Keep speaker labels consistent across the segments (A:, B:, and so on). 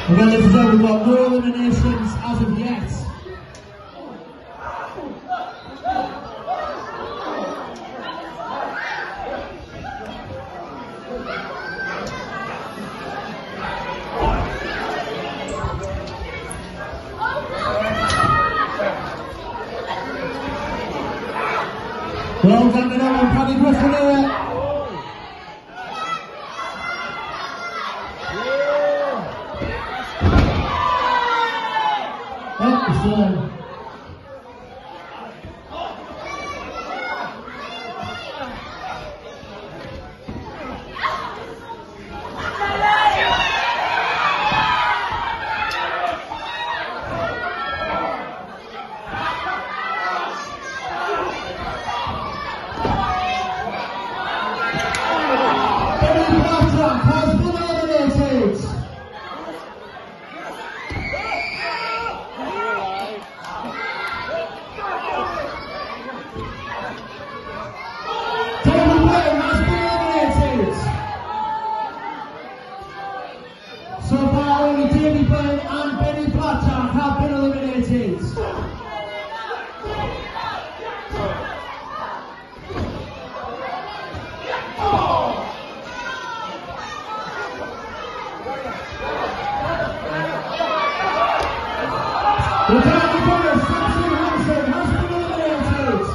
A: Again, ladies and gentlemen, we've got no eliminations as of yet. Well done, everyone. Paddy Griffin there. So far, only Davy Byrne and Benny Blackjack have been eliminated. The Derby winner, Samson Hansen, has been eliminated.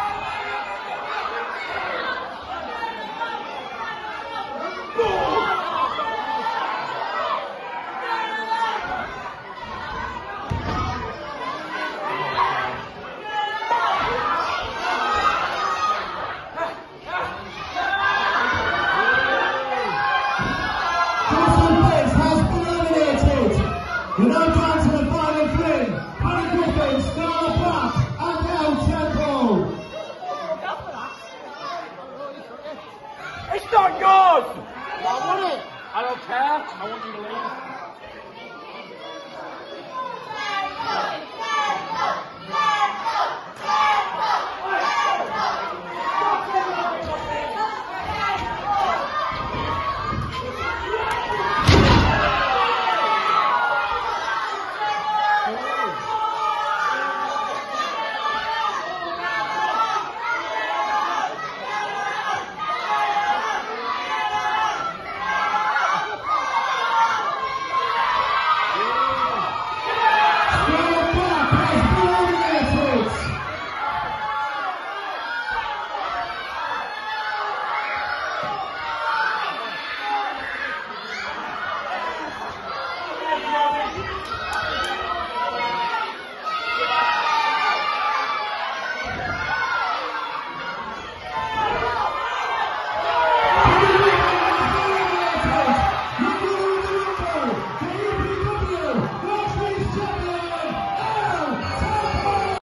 A: We're now down to the final three. Paddy Griffin, Scarlett Black, and El Tempo.
B: It's not yours! I want it. I don't care. I want you to leave.